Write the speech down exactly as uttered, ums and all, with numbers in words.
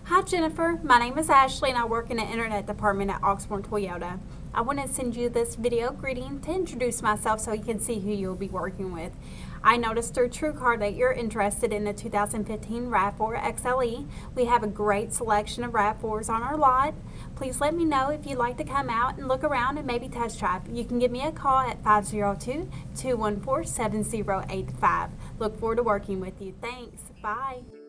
Hi Jennifer, my name is Ashley and I work in the Internet Department at Oxmoor Toyota. I want to send you this video greeting to introduce myself so you can see who you'll be working with. I noticed through TrueCar that you're interested in the two thousand fifteen RAV four X L E. We have a great selection of RAV fours on our lot. Please let me know if you'd like to come out and look around and maybe test drive. You can give me a call at five zero two, two one four, seven zero eight five. Look forward to working with you. Thanks. Bye.